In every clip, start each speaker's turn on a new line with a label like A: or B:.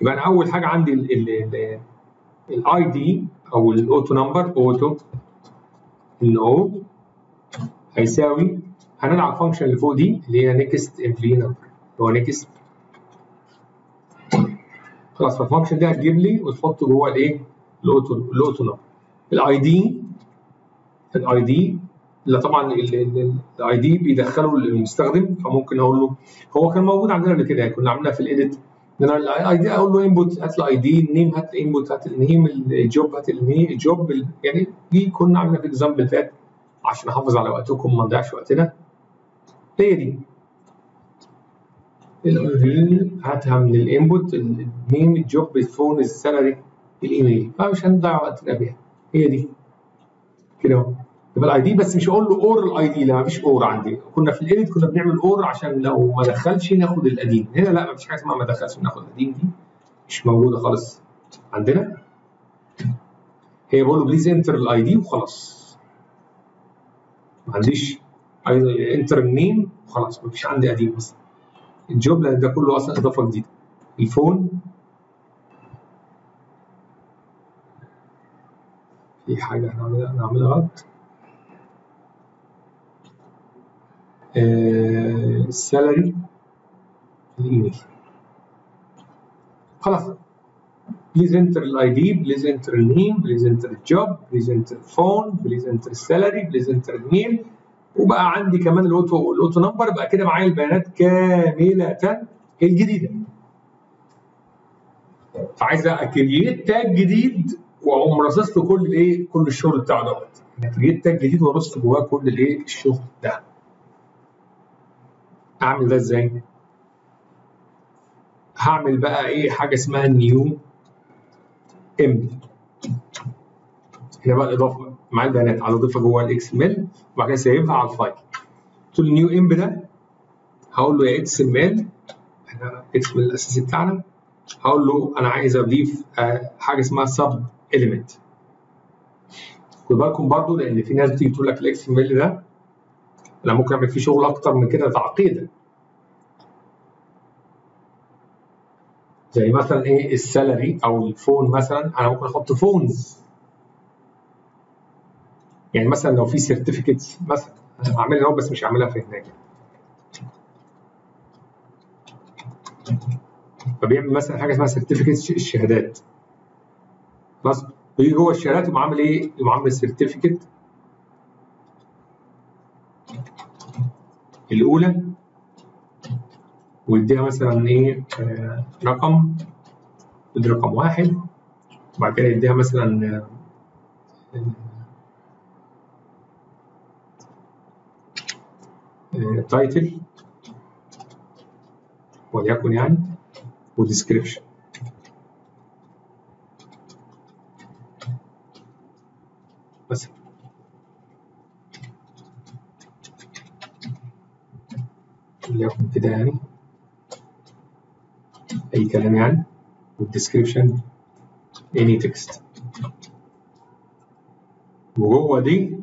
A: يبقى انا اول حاجه عندي الاي دي او الاوتو نمبر، اوتو النو هيساوي، هنلعب الفانكشن اللي فوق دي اللي هي نيكست امبلوي نمبر، هو نيكست. خلاص فالفانكشن دي هتجيب لي وتحط جوه الايه؟ الاوتو نمبر. الاي دي لا طبعا الاي دي بيدخله للمستخدم، فممكن اقول له هو كان موجود عندنا قبل كده، كنا عاملينها في الايديت ان انا الاي دي اقول له انبوت هات الاي دي، النيم هات الانبوت هات النيم، الجوب هات الجوب، يعني دي كنا عاملينها في الاكزامبل اللي فات عشان احافظ على وقتكم وما نضيعش وقتنا. هي دي الاي دي هاتها من الانبوت، النيم الجوب الفون السالري الايميل، فمش هنضيع وقتنا بيها. هي دي كده اهو. يبقى الاي دي بس مش هقول له اور الاي دي، لا مفيش اور عندي. كنا في الايديت كنا بنعمل اور عشان لو ما دخلش ناخد القديم، هنا لا مفيش حاجه اسمها ما دخلش ناخد القديم، دي مش موجوده خالص عندنا. هي بقول له بليز انتر الاي دي وخلاص، ما عنديش انتر النيم وخلاص، مفيش عندي قديم اصلا. الجوب ده كله اصلا اضافه جديده. الفون في حاجه هنعملها غلط. السالري الايميل. خلاص بليز انتر الاي دي، بليز انتر النيم، بليز انتر الجوب، بليز انتر الفون، بليز انتر السالري، بليز انتر الميل، وبقى عندي كمان الاوتو نمبر. بقى كده معايا البيانات كامله الجديده. فعايز اكريت تاج جديد واقوم راصص له كل الايه؟ كل الشغل بتاعه دوت. اكريت تاج جديد وارص جواه كل الايه؟ الشغل ده. اعمل ده ازاي؟ هعمل بقى ايه؟ حاجه اسمها نيو ام. هنا بقى الاضافه مع البيانات، عايز اضيفها جوه الاكس ام ال وبعد كده سيبها على الفايل. قلت له نيو ام ده هقول له يا اكس ام ال، احنا اكس ام ال الاساسي بتاعنا، هقول له انا عايز اضيف حاجه اسمها سب اليمنت. خدوا بالكم برضه لان في ناس بتيجي تقول لك الاكس ام ال ده انا ممكن اعمل فيه شغل اكتر من كده تعقيدا. زي مثلا ايه؟ السالري او الفون مثلا، انا ممكن احط فونز. يعني مثلا لو في سيرتيفيكتس مثلا، انا هعملها اهو بس مش هعملها في هناك. فبيعمل مثلا حاجه اسمها سيرتيفيكتس، الشهادات. خلاص بيجي جوه الشهادات يقوم عامل ايه؟ يقوم عامل السيرتيفيكت الاولى ويديها مثلا ايه؟ رقم، يدي رقم 1 وبعد كده يديها مثلا تايتل وليكن يعني، وديسكريبشن. بس وليكن كده يعني اي كلام يعني، والديسكريبشن اني تكست. وجوه دي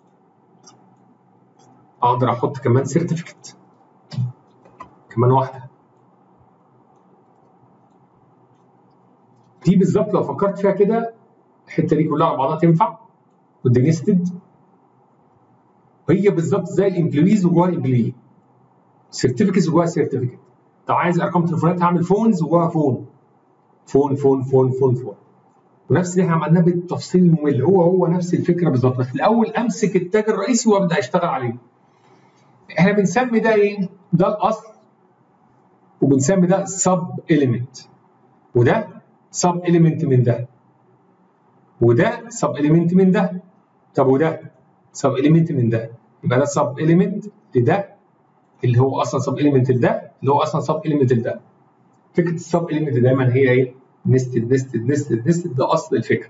A: اقدر احط كمان سيرتيفيكت كمان واحده. دي بالظبط لو فكرت فيها كده الحته دي كلها على بعضها تنفع، ودي نستد. هي بالظبط زي الامبلويز وجوه الامبلوي، سيرتيفيكتس وجوه سيرتيفيكت. لو عايز ارقام تليفونات هعمل فونز وجوه فون، فون فون فون فون فون. ونفس اللي احنا عملناه بالتفصيل الممل، هو نفس الفكره بالظبط. بس الاول امسك التاج الرئيسي وابدا اشتغل عليه. احنا بنسمي ده ايه؟ ده الاصل، وبنسمي ده سب اليمنت، وده سب اليمنت من ده، وده سب اليمنت من ده. طب وده سب اليمنت من ده، يبقى ده سب اليمنت لده اللي هو اصلا سب اليمنت لده اللي هو اصلا سب اليمنت لده. فكره السب اليمنت دايما هي ايه؟ نستد نستد نستد نستد، ده اصل الفكره.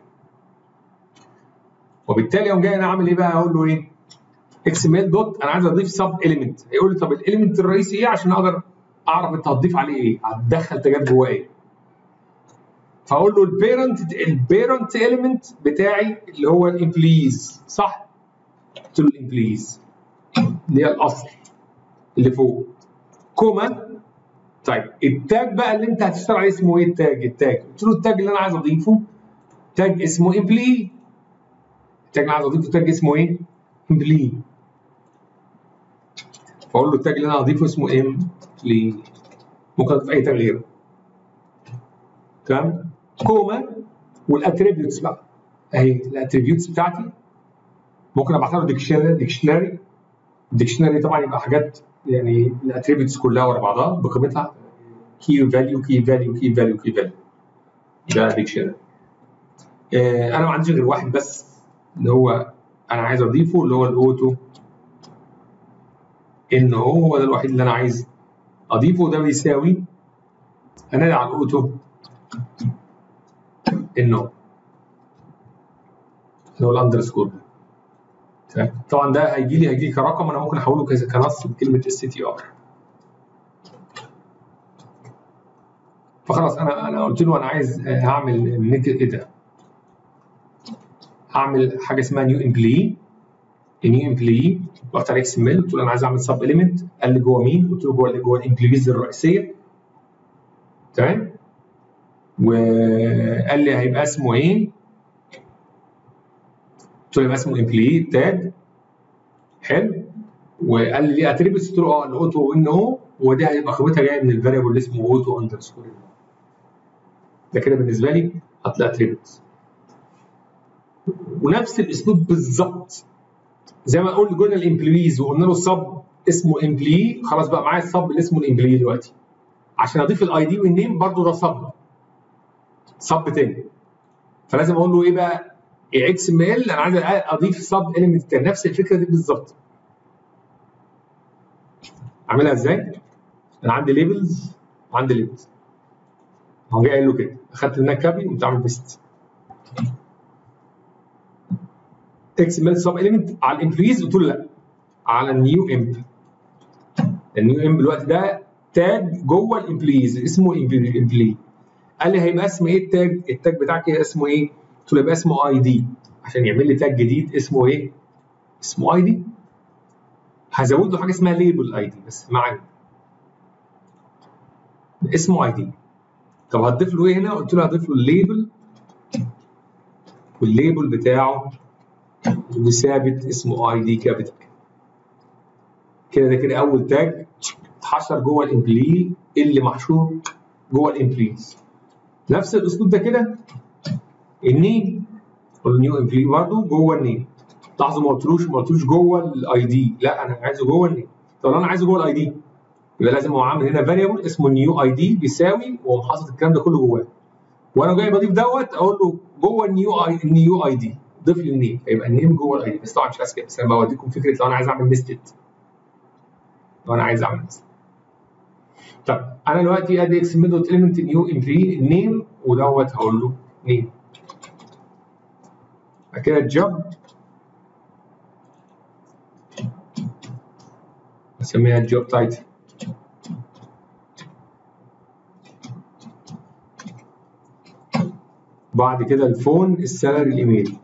A: وبالتالي يوم جاي انا اعمل ايه بقى؟ اقول له ايه؟ اكس ام ال دوت انا عايز اضيف سب اليمنت. هيقول لي طب الاليمنت الرئيسي ايه عشان اقدر اعرف انت هتضيف عليه ايه؟ هتدخل تاجات جواه ايه؟ فاقول له البيرنت اليمنت بتاعي اللي هو الامبليز، صح؟ قلت له الامبليز اللي هي الاصل اللي فوق، كوما طيب التاج بقى اللي انت هتشتغل عليه اسمه ايه؟ التاج قلت له التاج اللي انا عايز اضيفه تاج اسمه امبلي. التاج اللي عايز اضيفه تاج اسمه ايه؟ امبلي. فاقول له التاج اللي انا هضيفه اسمه امبلي. ممكن اضيف اي تاج غيره. تمام؟ كوما والاتريبيوتس بقى اهي الاتريبيوتس بتاعتي ممكن ابعتها له ديكشنري. الديكشنري طبعا يبقى حاجات يعني الاتريبيوتس كلها ورا بعضها بقيمتها كي فاليو كي فاليو كي فاليو كي فاليو. ده ديكشنري. انا ما عنديش غير واحد بس اللي هو انا عايز اضيفه اللي هو الاوتو ان هو ده الوحيد اللي انا عايز اضيفه. ده بيساوي هنادي على الاوتو انه اللي هو الاندرسكور. طبعا ده هيجي لي كرقم انا ممكن احوله كنص بكلمه str. فخلاص انا قلت له انا عايز هعمل ايه ده؟ هعمل حاجه اسمها نيو امبلي. رحت على XML قلت له انا عايز اعمل سب اليمنت. قال لي جوه مين؟ قلت له جوه الامبليز الرئيسيه. تمام؟ وقال لي هيبقى اسمه ايه؟ قلت له هيبقى اسمه امبلي تاج. حلو. وقال لي ليه اتريبيوتس؟ قلت له الاوتو ان هو ودي هيبقى قيمتها جايه من الفاريبل اللي اسمه اوتو اندرسكور. ده كده بالنسبه لي هطلع اتريبيوتس. ونفس الاسلوب بالظبط زي ما قلنا الامبلويز وقلنا له صب اسمه امبلي. خلاص بقى معايا الصب اللي اسمه الامبلي دلوقتي. عشان اضيف الاي دي والنيم برضه ده صب تاني. فلازم اقول له ايه بقى؟ XML انا عايز اضيف صب اليمنت تاني. نفس الفكره دي بالظبط. اعملها ازاي؟ انا عندي ليبلز هو جاي قايل له كده. اخدت منها كابي وقمت عامل بيست. XML صب اليمنت على الامبلويز. قلت له لا، على النيو امب. النيو امب الوقت ده تاج جوه الامبلويز اسمه امبلي. قال لي هيبقى اسم ايه التاج بتاعك اسمه ايه؟ قلت له يبقى اسمه اي دي عشان يعمل لي تاج جديد اسمه ايه؟ اسمه اي دي. هزود له حاجه اسمها ليبل اي دي بس معايا اسمه اي دي. طب هتضيف له ايه هنا؟ قلت له هضيف له الليبل والليبل بتاعه وثابت اسمه اي دي كابيتال. كده اول تاج اتحشر جوه الامبلي اللي محشور جوه الامبليز. نفس الاسلوب ده كده النيم والنيو امبلي برضه جوه النيم. لاحظوا ما قلتلوش جوه الاي دي، لا انا عايزه جوه النيم. طب لو انا عايزه جوه الاي دي يبقى لازم هو عامل هنا فاريبل اسمه نيو اي دي بيساوي واقوم حاطط الكلام ده كله جواه. وانا جاي بضيف دوت اقول له جوه النيو اي دي ضيف لي النيم فيبقى النيم جوه الاي دي. بس طبعا مش عايز كده، بس انا بوديكم فكره لو انا عايز اعمل نستد. طب انا دلوقتي ادي XML دوت element نيو امبلي النيم ودوت هقول له نيم. بعد كده الجوب اسميها الجوب تايتل. بعد كده الفون السالري الايميل.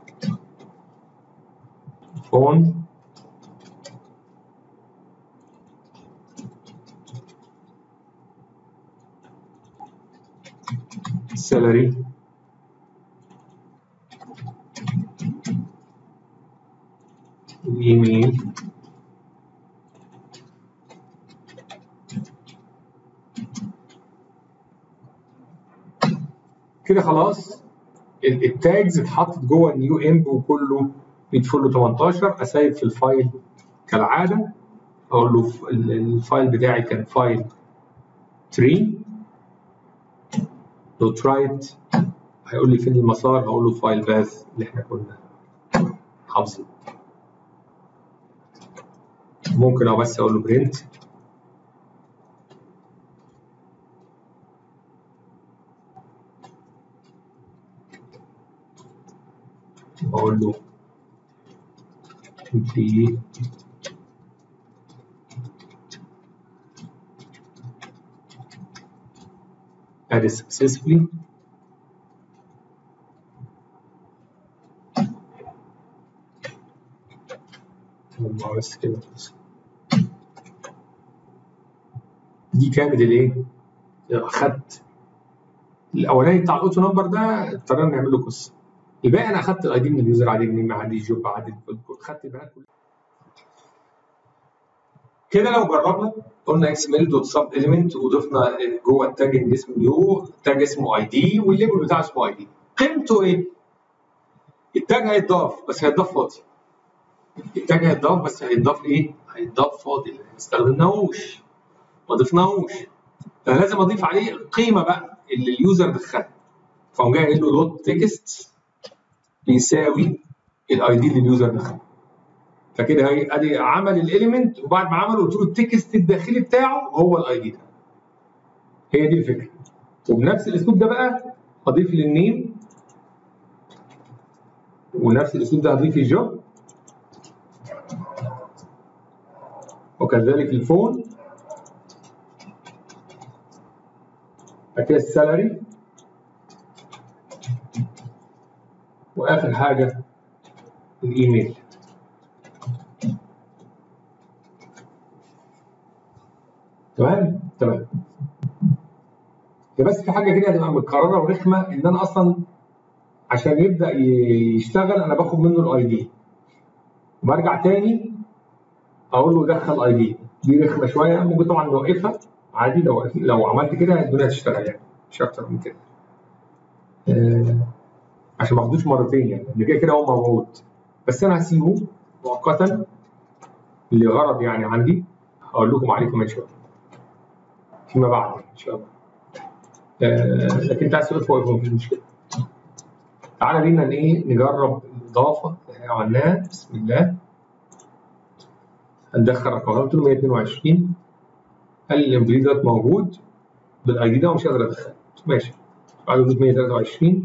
A: فون السالري الايميل. كده خلاص التاجز اتحطت جوه النيو امب وكله بيدخل له 18. اسيب في الفايل كالعاده اقول له الفايل بتاعي كان فايل 3 دوت رايت. هيقول لي فين المسار؟ هقول له فايل باث اللي احنا كنا حافظينه. ممكن او بس اقول له برنت اقول له في Adel successfully. بس كده دي كانت الايه؟ اخدت الاولاني بتاع الاوتو نمبر ده اضطرينا نعمل له قصه. الباقي انا اخدت الاي دي من اليوزر عادي، منين ما عندي جوب عادي، خدت البيانات كلها. كده لو جربنا قلنا اكس ام ال دوت سب اليمنت وضفنا جوه التاج اللي اسمه نيو تاج اسمه اي دي والليبل بتاعه اسمه اي دي. قيمته ايه؟ التاج هيتضاف بس هيتضاف فاضي. التاج هيتضاف بس هيتضاف ايه؟ هيتضاف فاضي، ما استخدمناهوش ما ضفناهوش. فانا لازم اضيف عليه القيمه بقى اللي اليوزر دخلها. فقوم جاي قايل له دوت تكست بيساوي الاي دي اللي اليوزر دخلها. فكده ادي عمل الاليمنت، وبعد ما عمله قلت له التكست الداخلي بتاعه هو الاي دي ده. هي دي الفكره. وبنفس الاسلوب ده بقى هضيف للنيم، ونفس الاسلوب ده هضيف الجوب، وكذلك الفون، بعد كده السالري، واخر حاجه الايميل. تمام؟ تمام. بس في حاجه كده هتبقى متكرره ورخمه، ان انا اصلا عشان يبدا يشتغل انا باخد منه الاي دي وبرجع تاني اقول له دخل اي دي. دي رخمه شويه، ممكن طبعا نوقفها عادي. لو عملت كده الدنيا هتشتغل يعني، مش اكتر من كده. عشان ما اخدوش مرتين يعني، اللي كده كده هو موجود. بس انا هسيبه مؤقتا لغرض يعني عندي، هقول لكم عليه كمان شويه فيما بعد ان شاء الله. لكن انت عايز توقفه مفيش مشكله. تعالى بينا ايه نجرب الاضافه اللي احنا عملناها. بسم الله. هندخل رقم، قلت له 122. قال لي الامبلي دوت موجود بالاي دي ده ومش قادر ادخله. ماشي. بعد 123.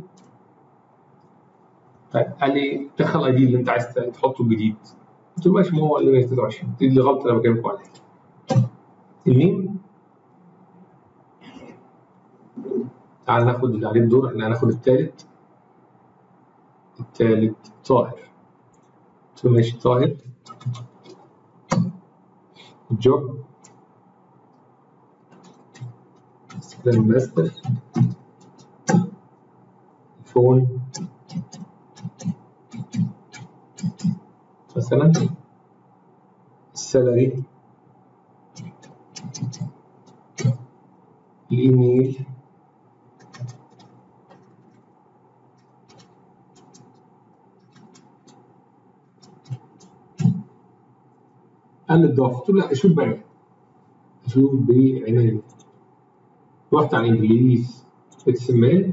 A: طيب قال لي دخل الاي دي اللي انت عايز تحطه الجديد. قلت له ماشي، ما هو اللي 123. دي الغلطه اللي بكلمكم عليها. النيم، تعال ناخد اللي عليه الدور. احنا هناخد الثالث طاهر. قلت له ماشي طاهر. الجوب سكرين ماستر، الفون مثلا، السالري، الايميل، قال لي الضغط. قلت له لا اشوف بقى، اشوف بعناية. رحت على الانجليز اكس ام ال،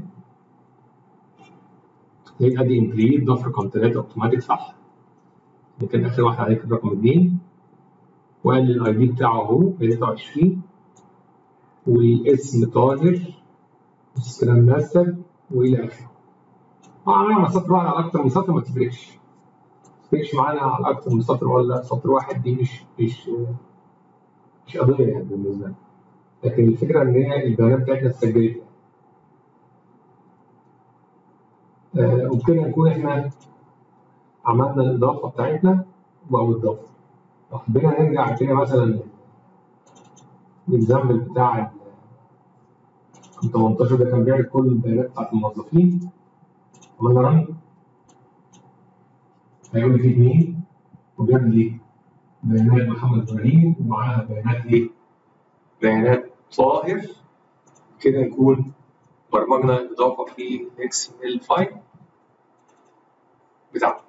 A: لقيت ادي امبليد ضاف رقم 3 اوتوماتيك صح، اللي كان اخر واحد عليه كان رقم 2، وقال لي الاي دي بتاعه اهو 23، والاسم طاهر، والسلام ماستر، والى اخره. عملنا على سطر واحد على اكتر من سطر ما تفرقش. معانا على اكتر من سطر ولا سطر واحد، دي مش قضيه يعني بالنسبه لنا. لكن الفكره ان هي البيانات بتاعتنا اتسجلت. وبكده نكون احنا عملنا الاضافه بتاعتنا او الضافه. لو حبينا نرجع كده مثلا للزمن بتاع 18 ده كان بيعرض كل البيانات بتاعت الموظفين. عملنا رن، هيقول لي في 2 وجاب لي بيانات محمد ابراهيم ومعاها بيانات ايه؟ بيانات طاهر. كده نكون برمجنا الاضافه في الاكس ام ال فايل بتاعنا.